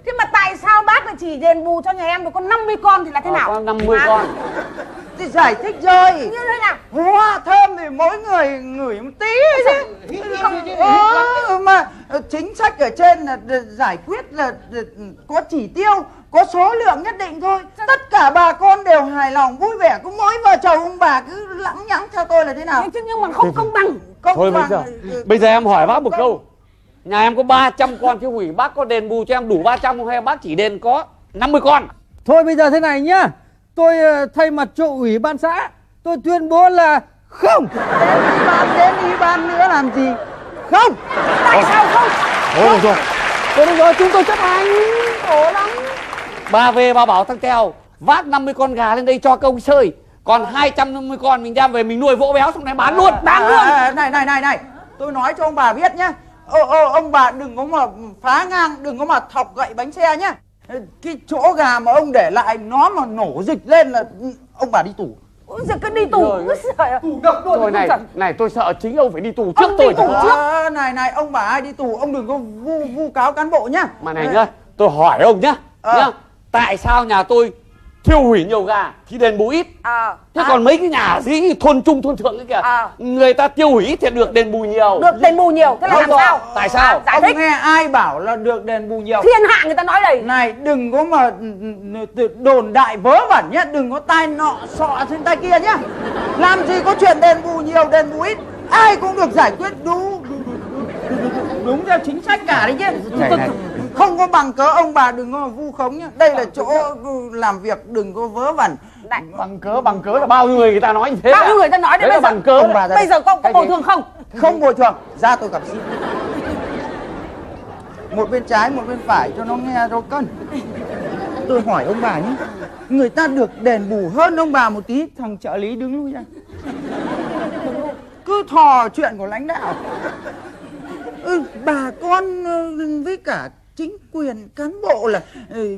Thế mà tại sao bác lại chỉ đền bù cho nhà em được có năm mươi con thì là thế nào? Có năm mươi con. Thì giải thích rồi. Như thế nào? Hoa thơm thì mỗi người ngửi một tí chứ. Ừ, mà chính sách ở trên là giải quyết là có chỉ tiêu, có số lượng nhất định thôi. Tất cả bà con đều hài lòng vui vẻ, có mỗi vợ chồng ông bà cứ lẳng nhẳng theo tôi là thế nào? Nhưng, nhưng mà không công bằng. Công Thôi bây bằng. giờ, bây giờ em hỏi bác một câu. Nhà em có ba trăm con tiêu hủy, bác có đền bù cho em đủ ba trăm không hay bác chỉ đền có năm mươi con? Thôi bây giờ thế này nhá. Tôi thay mặt cho ủy ban xã, tôi tuyên bố là không. Đến ban đến ủy ban nữa làm gì? Không. Tại sao không? Thôi được rồi. Thôi được rồi, chúng tôi chấp hành. Khổ lắm. Bà về bà bảo thằng Tèo vác năm mươi con gà lên đây cho công chơi. Còn hai trăm năm mươi con mình đem về mình nuôi vỗ béo xong này bán luôn. Bán luôn. À, à, này này này này. Tôi nói cho ông bà biết nhá. Ô, ô, ông bà đừng có mà phá ngang, đừng có mà thọc gậy bánh xe nhá. Cái chỗ gà mà ông để lại nó mà nổ dịch lên là ông bà đi tù. Ôi giời, cứ đi tù. Tù độc luôn. Rồi này, này tôi sợ chính ông phải đi tù trước Ông tôi. đi tù trước. À, này này, ông bà ai đi tù, ông đừng có vu vu cáo cán bộ nhá. Mà này nhá, tôi hỏi ông nhá, à. nhá, tại sao nhà tôi thiêu hủy nhiều gà thì đền bù ít? À. Thế à. còn mấy cái nhà dĩ thôn trung thôn thượng ấy kìa, à. người ta tiêu hủy ít thì được đền bù nhiều. Được đền bù nhiều, thế là làm sao? Tại sao? À, giải ông thích. nghe ai bảo là được đền bù nhiều? Thiên hạ người ta nói đầy. Này đừng có mà đồn đại vớ vẩn nhá, đừng có tai nọ sọ trên tay kia nhá. Làm gì có chuyện đền bù nhiều đền bù ít, ai cũng được giải quyết đúng đúng theo chính sách cả đấy chứ. Này, này. Không có bằng cớ ông bà đừng có vu khống nhá. Đây là chỗ làm việc, đừng có vớ vẩn. Này. Bằng cớ, bằng cớ là bao nhiêu người người ta nói như thế. Bao nhiêu người ta nói đấy, đấy bây là giờ. bằng cớ. Ông bà ra Bây đây. giờ có, có bồi thường không? Không bồi thường, ra tôi gặp xin. Một bên trái, một bên phải cho nó nghe rau cân. Tôi hỏi ông bà nhé, người ta được đền bù hơn ông bà một tí. Thằng trợ lý đứng lui ra, cứ thò chuyện của lãnh đạo. Ừ, bà con với cả chính quyền cán bộ là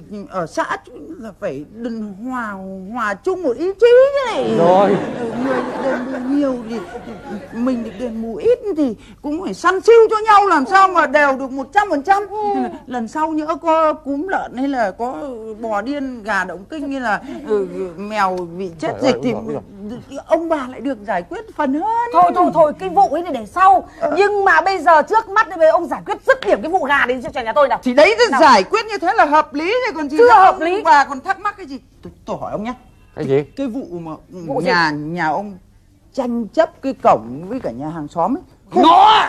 ở xã là phải đừng hòa hòa chung một ý chí này. Rồi. Người đền bù nhiều thì mình được đền bù ít thì cũng phải săn siêu cho nhau làm sao mà đều được một trăm phần trăm. Lần sau nhỡ có cúm lợn hay là có bò điên, gà động kinh hay là ừ, mèo bị chết dịch thì ông bà lại được giải quyết phần hơn. Thôi thôi thôi, cái vụ ấy thì để sau. à. Nhưng mà bây giờ trước mắt thì ông giải quyết dứt điểm cái vụ gà đến cho nhà tôi nào. Thì đấy nào. Giải quyết như thế là hợp lý rồi còn gì. Chưa nữa. hợp lý. Ông bà còn thắc mắc cái gì? Tôi, tôi hỏi ông nhé. Cái gì? Cái vụ mà vụ nhà gì? Nhà ông tranh chấp cái cổng với cả nhà hàng xóm ấy. Không, ngõ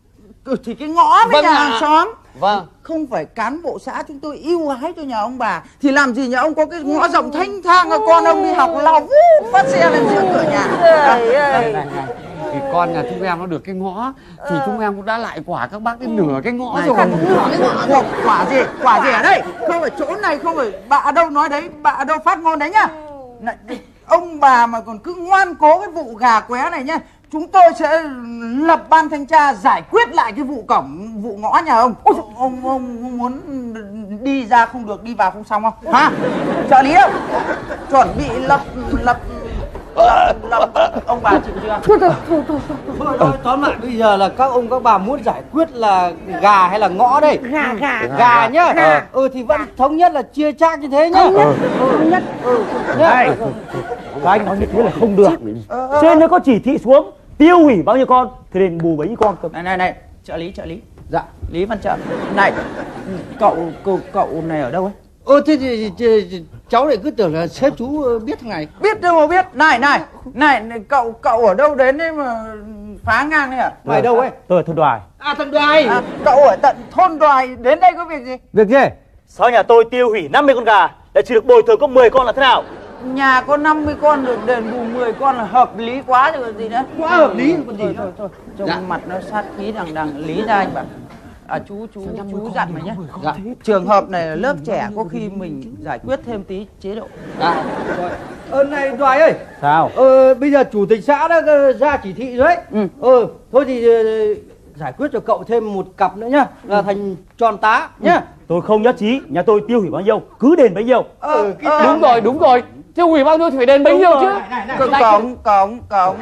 thì cái ngõ với vâng nhà à. hàng xóm. Vâng. Không phải cán bộ xã chúng tôi ưu ái cho nhà ông bà thì làm gì nhà ông có cái ngõ rộng thanh thang, con ông đi học lao vút phát xe lên giữa cửa nhà. Trời ơi. Này, này. Thì con nhà chúng em nó được cái ngõ thì chúng em cũng đã lại quả các bác đến nửa cái ngõ Này, rồi. còn nửa cái ngõ rồi. Quả gì? Quả gì ở đây? Không phải chỗ này, không phải bà đâu nói đấy, bà đâu phát ngôn đấy nhá. Này, ông bà mà còn cứ ngoan cố cái vụ gà qué này nhá, chúng tôi sẽ lập ban thanh tra giải quyết lại cái vụ cổng, vụ ngõ nhà ông. Ôi, ông, ông, ông muốn đi ra không được, đi vào không xong không? Hả? Trợ lý đâu? Chuẩn bị lập lập lập, lập ông bà chịu chưa? Thôi thôi thôi thôi. Thôi, thôi, tóm lại bây giờ là các ông các bà muốn giải quyết là gà hay là ngõ đây? Gà gà Gà nhá. Gà. Ừ thì vẫn thống nhất là chia chác như thế nhá. Thống nhất. Thống nhất. Ừ, nhá. Này, các anh nói như thế là không được. Trên nó có chỉ thị xuống tiêu hủy bao nhiêu con thì đền bù bấy nhiêu con. Này này này, trợ lý trợ lý. Dạ, Lý Văn Trợ. Này, cậu cậu cậu này ở đâu ấy? Ơ thế thì, thì, thì cháu lại cứ tưởng là sếp chú biết thằng này. Biết đâu mà biết. Này này, này, này cậu cậu ở đâu đến đấy mà phá ngang đấy hả? Mày đâu ấy? Tôi ở thôn Đoài. À thằng Đoài. À, cậu ở tận thôn Đoài đến đây có việc gì? Việc gì? Sao nhà tôi tiêu hủy năm mươi con gà lại chỉ được bồi thường có mười con là thế nào? Nhà có năm mươi con được đền bù mười con là hợp lý quá rồi còn gì nữa. Quá hợp lý còn gì thôi, nữa. thôi thôi, trông Dạ. mặt nó sát khí đằng đằng. Lý ra anh bảo. À chú chú chú dặn mày nhé. Dạ. Trường hợp này là lớp trẻ có khi mình giải quyết thêm tí chế độ. À, rồi. Ờ này Đoài ơi. Sao? Ờ bây giờ chủ tịch xã đã ờ, ra chỉ thị rồi đấy. Ừ. Ờ thôi thì ờ, giải quyết cho cậu thêm một cặp nữa nhá, là thành tròn tá nhá. Tôi không nhất trí, nhà tôi tiêu hủy bao nhiêu cứ đền bấy nhiêu. Ờ, ờ, Đúng rồi, đúng rồi. Tiêu hủy bao nhiêu thì phải đền bấy nhiêu chứ. Cổng cổng cổng cổng.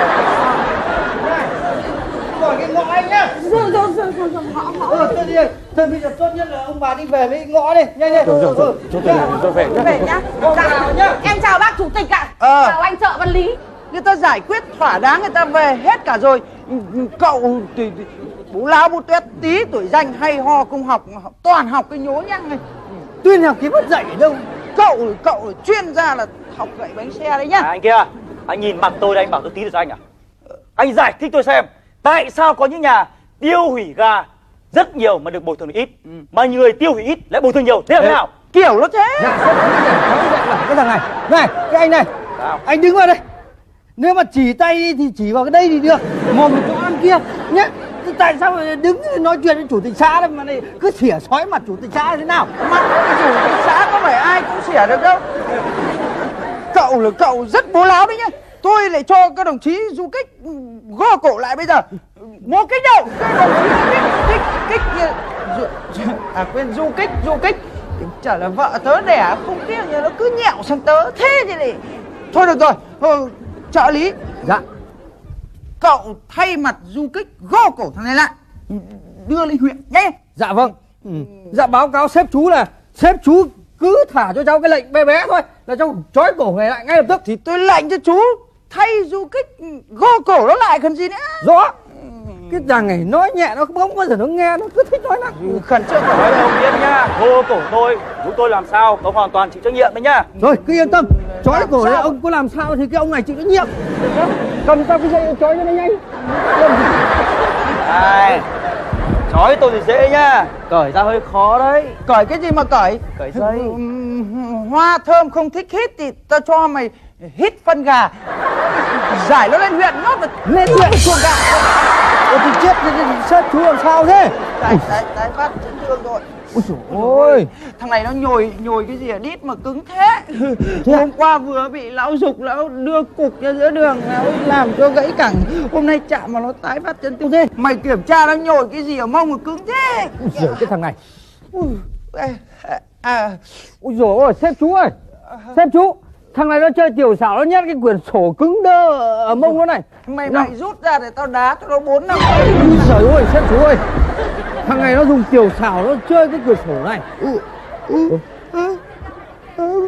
Rồi cái ngõ anh nhá. Rồi rồi rồi rồi rồi họ họ. Ờ thế thì Thôi bây giờ tốt nhất là ông bà đi về với ngõ đi, nhanh nhanh. Rồi rồi rồi, tôi về, tôi về. Về nhá. Dạ, nhá. em chào bác chủ tịch ạ. Ờ. Chào anh Chợ Văn Lý. Người ta giải quyết thỏa đáng, người ta về hết cả rồi. Cậu thì bố láo bố tuét, tí tuổi danh hay ho không học, toàn học cái nhố nhăng này. Tuyên học cái mất dạy ở đâu? Cậu cậu chuyên gia là học gậy bánh xe đấy nhá. À, anh kia, anh nhìn mặt tôi đây anh bảo tôi tí được anh à? Anh giải thích tôi xem, tại sao có những nhà tiêu hủy gà rất nhiều mà được bồi thường ít, ừ. mà người tiêu hủy ít lại bồi thường nhiều, thế là thế nào? Kiểu nó thế. Dạ, cái thằng này, này, cái anh này, Sao? anh đứng vào đây. Nếu mà chỉ tay đi thì chỉ vào cái đây thì được, mồm chỗ ăn kia nhé. Tại sao đứng nói chuyện với chủ tịch xã đấy mà này cứ xỉa xói mặt chủ tịch xã thế nào? Mặt chủ tịch xã có phải ai cũng xỉa được đâu. Cậu là cậu rất bố láo đấy nhá. Tôi lại cho các đồng chí du kích gõ cổ lại bây giờ. Mua kích đâu? Các đồng chí kích kích kích như à quên du kích du kích. Chả là vợ tớ đẻ không tiếc như nó cứ nhẹo sang tớ thế gì này. Thôi được rồi, thôi, trợ lý. Dạ. Cậu thay mặt du kích gõ cổ thằng này lại, đưa lên huyện nhanh. Dạ vâng. Ừ. Dạ báo cáo sếp chú là sếp chú cứ thả cho cháu cái lệnh bé bé thôi là cháu trói cổ này lại ngay lập tức. Thì tôi lệnh cho chú thay du kích gõ cổ nó lại cần gì nữa. Rõ. Cái thằng này nói nhẹ nó không bao giờ nó nghe, nó cứ thích nói nặng. Ừ, khẩn trương Nói ông biết nhá, gô cổ tôi, chúng tôi làm sao, ông hoàn toàn chịu trách nhiệm đấy nhá. Rồi cứ yên tâm, trói cổ đấy ông có làm sao thì cái ông này chịu trách nhiệm. Cầm sao cái dây trói cho nó nhanh. Này, trói tôi thì dễ nhá, cởi ra hơi khó đấy. Cởi cái gì mà cởi? Cởi dây. Hoa thơm không thích hít thì tao cho mày hít phân gà. Giải nó lên huyện nó phải Lên huyện chuồng gà. Ôi thì chết thì sếp chú làm sao thế? Tái tái tái phát chấn thương rồi. Ôi dồi ôi. Thằng này nó nhồi nhồi cái gì ở đít mà cứng thế. Hôm qua vừa bị lão giục, lão đưa cục ra giữa đường, lão làm cho gãy cẳng. Hôm nay chạm mà nó tái phát chấn thương thế. Mày kiểm tra nó nhồi cái gì ở mông mà cứng thế. Ôi giời cái thằng này. Ui, à, Ôi dồi ôi sếp chú ơi. Sếp chú, thằng này nó chơi tiểu xảo, nó nhét cái quyển sổ cứng đơ ở mông nó này. mày mày rút ra để tao đá cho nó bốn năm. Ôi trời ơi sếp chú ơi. Thằng này nó dùng tiểu xảo, nó chơi cái quyển sổ này. Ừ. Ừ. Ừ. Ừ.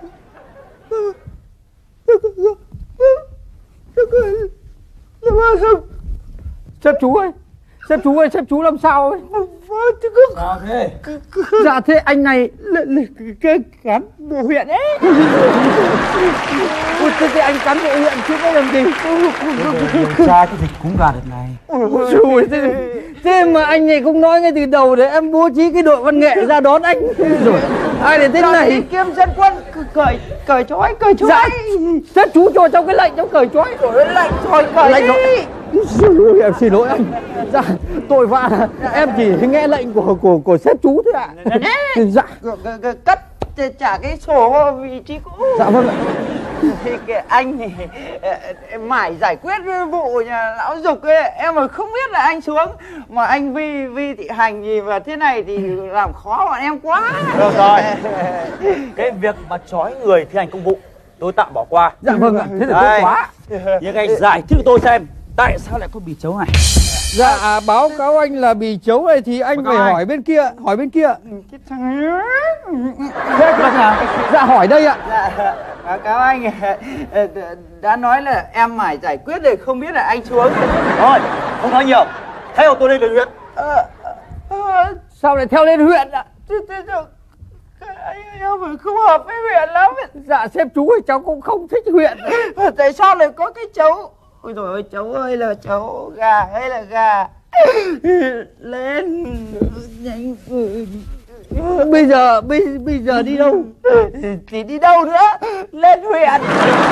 Sếp chú ơi, sếp chú ơi, sếp chú làm sao ấy? Sao thế? Dạ thế anh này cái cán bộ huyện ấy. Ôi thế anh cán bộ huyện chứ có làm gì? Điều tra cái dịch cúm gà đợt này. Ôi trời, thế, thế mà anh này không nói ngay từ đầu để em bố trí cái đội văn nghệ ra đón anh. Rồi ai để thế này? Kiếm dân quân cởi cởi trói cởi trói. Dạ, sếp chú cho trong cái lệnh cháu cởi trói. Rồi lệnh rồi cởi lệnh đi. Xin lỗi, em xin lỗi anh. Dạ, tội vạ là em chỉ nghe lệnh của của của sếp chú thôi ạ. Dạ. Cất trả cái sổ vị trí cũ. Dạ vâng ạ. Thì cái anh thì mải giải quyết vụ nhà lão Dục ấy, em mà không biết là anh xuống mà anh Vi Vi Thị Hành gì và thế này thì làm khó bọn em quá. Được rồi. Cái việc mà trói người thi hành công vụ tôi tạm bỏ qua. Dạ vâng ạ. Thế là tốt quá. Nhưng anh giải thích tôi xem tại sao lại có bì chấu này. Dạ à, báo cáo anh là bì chấu này thì anh phải hỏi bên kia, hỏi bên kia. Cái thằng Thế cơ nào? Dạ hỏi đây ạ. Dạ, báo cáo anh đã nói là em mải giải quyết rồi không biết là anh xuống. Thôi, không nói nhiều. Theo tôi lên lên huyện. Ờ, ờ, Sao lại theo lên huyện ạ? thế, thế, thế, anh em phải không hợp với huyện lắm. Dạ sếp chú ơi, cháu cũng không thích huyện. Tại sao lại có cái chấu? Ôi trời ơi, cháu ơi là cháu gà hay là gà? Lên nhanh. Bây giờ bây bây giờ đi đâu? Thì đi đâu nữa? Lên huyện.